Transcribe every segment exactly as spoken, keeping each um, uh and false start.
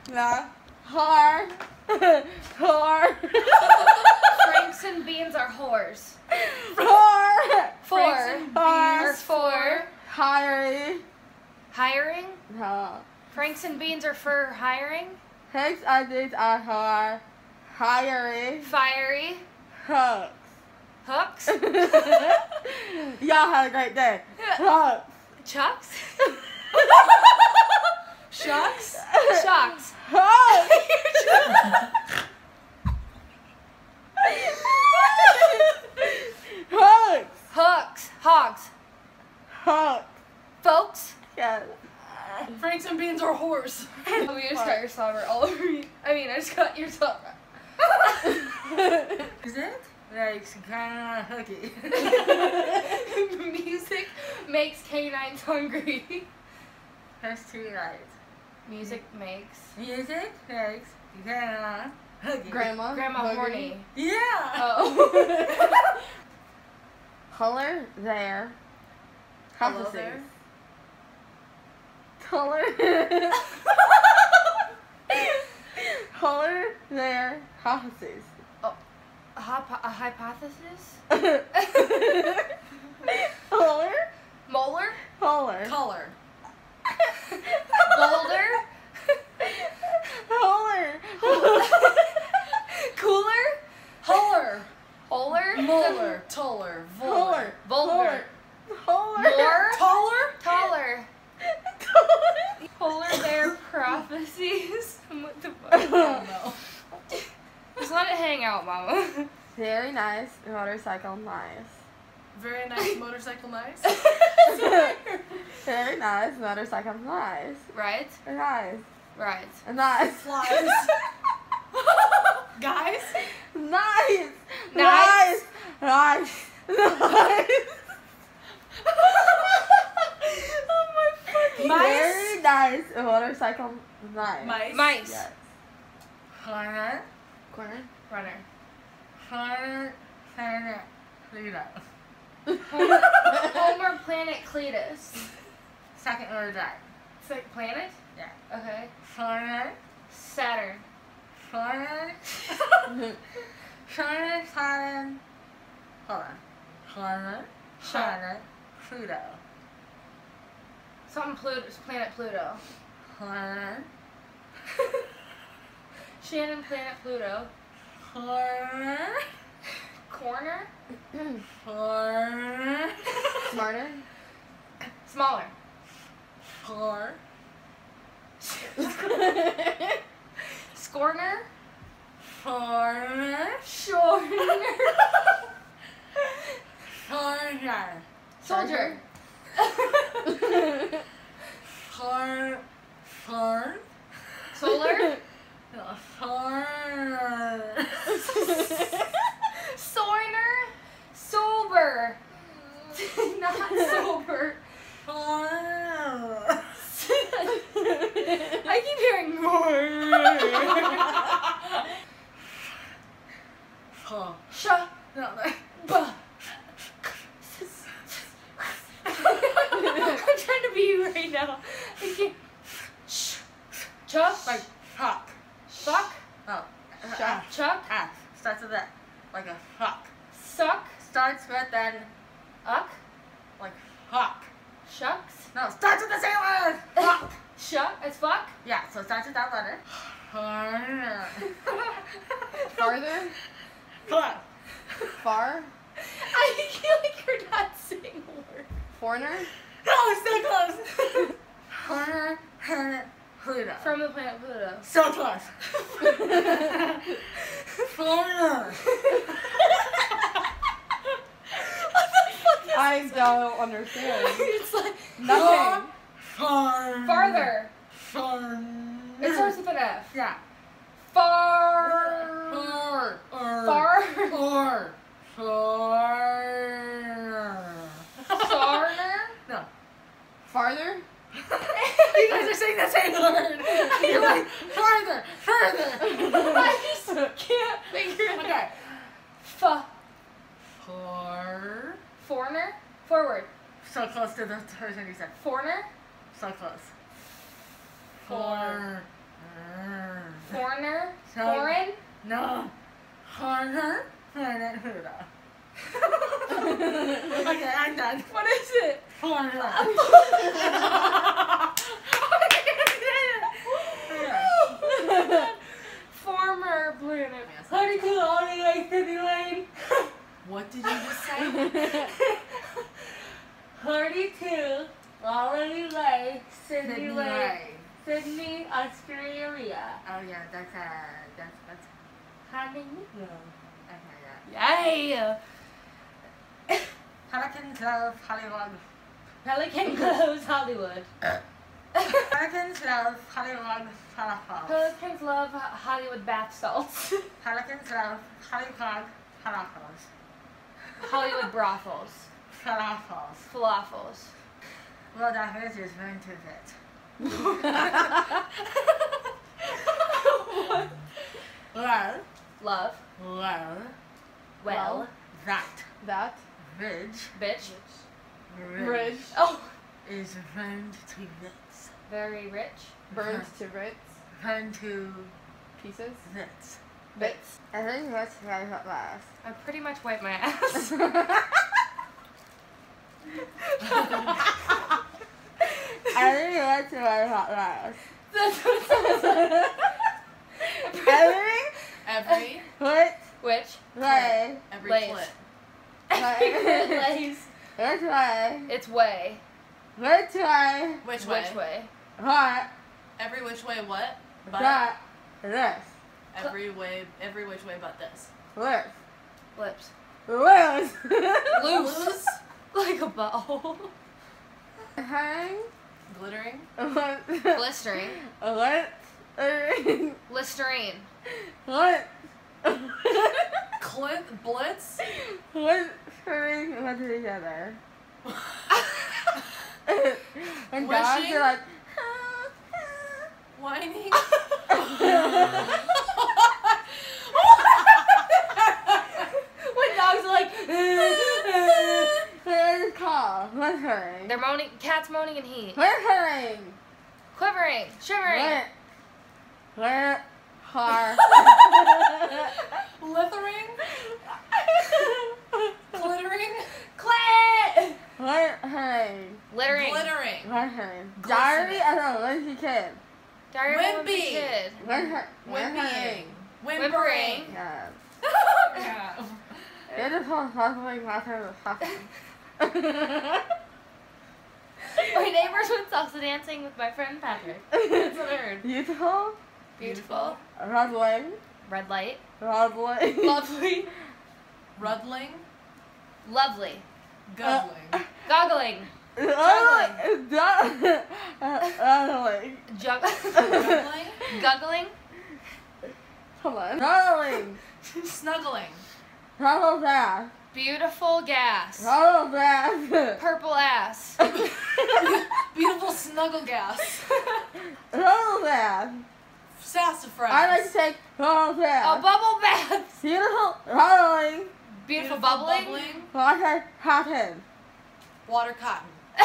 No. Whore. Whore. Franks and beans are whores. Whore. Four. Franks and Are beans. for Hiring. hiring. No. Franks and beans are for hiring. Hicks and beans are for hiring. Fiery. Hooks. Hooks. Y'all have a great day. Hooks. Chucks. Shucks. Shucks. Hooks. Hooks. Hooks. Hogs. Hooks. Folks. Yes. Franks and beans are horse. Oh, you just got your slobber all over me. I mean, I just got your slobber. Is it? Like kind of hooky. Music makes canines hungry. That's too right. Music makes Music makes kind of hooky. Grandma. grandma Boogie. horny. Yeah. Oh. Color there. Hello Hypotheses. there. Color. Color there. Hypotheses. A, hypo- a hypothesis? Color. Molar? Color. Color. Boulder? Color. Cooler? Holler. Holer? Molar. Taller. Color. Vulgar. Color. More? Taller. Taller. Color. Polar bear prophecies? What the fuck? I don't know. Just let it hang out, mama. Very nice. Motorcycle nice. Very nice motorcycle nice. Very nice. Motorcycle nice. Right? Nice. Right. Nice. Flies. Guys. Nice. Nice. Nice. Nice. Oh my fucking. Very nice. Motorcycle nice. Mice. Mice. Yes. Hunter. Corner. Runner. Hunter. Hunter. Pluto. Homer planet Cletus. Second order drive. It's like planet? Yeah. Okay. Hunter. Saturn. Hunter. Hunter. Saturn. Hold on. Hunter. Hunter. Pluto. Something Pluto. Planet Pluto. Hunter. Shannon planet Pluto. Hunter. Corner. Hunter. Smarter. Smaller. Four. Scorner. Foreigner. Shorter. Foreigner. Soldier. Foreign. Foreign. Solar. Foreigner. Soiner. Sober. Not sober. Foreigner. I keep hearing more. Oh. Shut No, no. up. I'm trying to be you right now. I can't. Shh. Chuck. Like fuck. Fuck. Oh. Chuck. Chuck. Ah. Starts with that. Like a fuck. Suck. Starts with then Uck. like fuck. Shucks. No, starts with the same word. Fuck. Shuck. It's fuck. Yeah, so it starts with that letter. Foreigner. Farther. Fuck. Far. I feel like you're not saying a word. Foreigner. No, it's so close. Foreigner. Foreigner. Pluto. From the planet Pluto. So close. Foreigner. I don't understand. It's like Nothing. Far. farther. Far. It starts with an F. Yeah. Far. Far. Far. Far. Far. Farner. No. Farther. You guys are saying the same word. You're like farther, further. I just can't figure it out. Okay. F. Far. Foreigner. Forward. So close to the person you said. Foreigner. So close. For. Far. Foreigner. So- Foreign. No. Horner. Horner. Huda. Okay, I'm done. What is it? Horner. Former planet. Honey to Lonnie Lake City Lane. What did you just say? Hardy to Lonnie Lake City Sydney Lane. Ray. Sydney, Australia. Oh yeah, that's uh, that's that's. Honey. Okay, yeah. Yeah. Pelican Clove, Hollywood. Pelican Groves, Hollywood. Pelican Clove, Hollywood, Falafel. Pelicans love Hollywood bath salts. Pelican Clove, Hollywood, Falafels. Hollywood brothels. Falafels. Falafels. Well, that hurt is going to fit. Well, Love. well, Well. that That. ridge, Bitch. Bridge. Oh. is burned to bits. Very rich. Burned to bits. Burned to Pieces. bits. Bits. I think that's what I got last. I pretty much wiped my ass. I think that's what I got last. That's what it says. Every Every, foot Which? way, every Lays. foot. Lays. which way, It's way. which way, Which way? Which way? what, Every which way what? But that, this, every way, every which way but this. this, Lips. loose, Loose. Like a butthole. hang, Glittering. Blistering. what, Listerine. what, Clit, blitz. what, screwing with each other. When dogs Wishing? are like, Whining. When dogs are like, there's call, whispering, they're moaning, cats moaning in heat, whispering, quivering, shivering, what, what, har, Lithering. Glittering. clit, what, hey, littering, Glittering. whispering, diary of a lazy kid, diary of a wimpy Wimpy. kid, whispering, Whimpering. whimpering, Whimpering. yeah. Yeah. Beautiful, sparkling water of suffering. my neighbors went salsa dancing with my friend Patrick. That's what I heard. Beautiful, Beautiful, rumbling, red light, rumbling, lovely, Ruddling. lovely, Guzzling. goggling, rumbling, rumbling, jug, Guzzling. guggling, come on, rumbling, Snuggling. rumble bath, beautiful gas, rumble bath, purple ass, Beautiful snuggle gas. rumble bath. Sassafras. I like to take rumble oh, bath. bubble bath, Beautiful, rumbling, beautiful bubbling, water, cotton, Water cotton.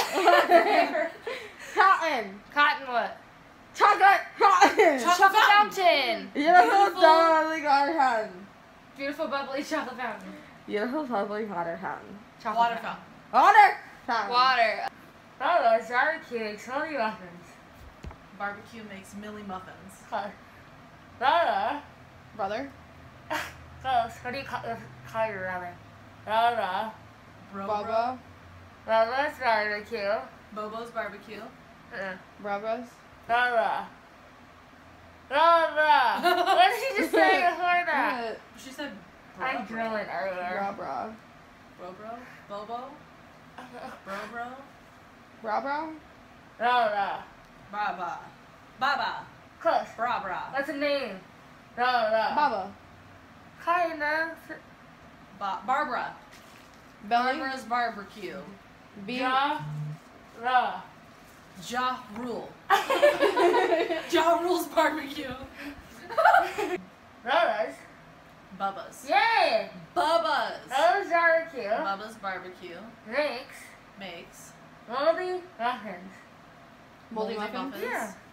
cotton, cottonwood, chocolate, cotton. Chocolate chocolate fountain. fountain, Beautiful, Beautiful. bubbly water fountain. beautiful bubbly chocolate fountain, Beautiful, bubbly water fountain. chocolate Water fountain. fountain. Water fountain. Water. Oh, those are cute. Honey muffins. Barbecue makes Millie muffins. Rara. Brother. Close. What do you call, uh, call your brother? Rara. Bro, Baba. Rara's barbecue. bro. Bobo's barbecue. Uh, Brabas. Rara. Rara. What did you just say before that? Uh, She said bro, I'm bro. drilling bra earlier. bra. Bro, bro. Bobo. Bro, bro. Bra bra. Rara. Baba. Baba. Close. Bra, bra. What's a name? Rara. Baba. Kind of. Ba- Barbara. Belly. Barbara's barbecue. B. Ja. Ra. Ja Rule. Ja Rule's barbecue. Rara's. Bubba's. Yay! Bubba's. Rara's barbecue Bubba's barbecue makes makes moldy muffins. Moldy muffins. muffins. Yeah.